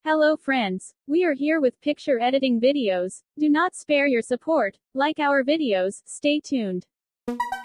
Hello friends, we are here with picture editing videos. Do not spare your support, like our videos, stay tuned.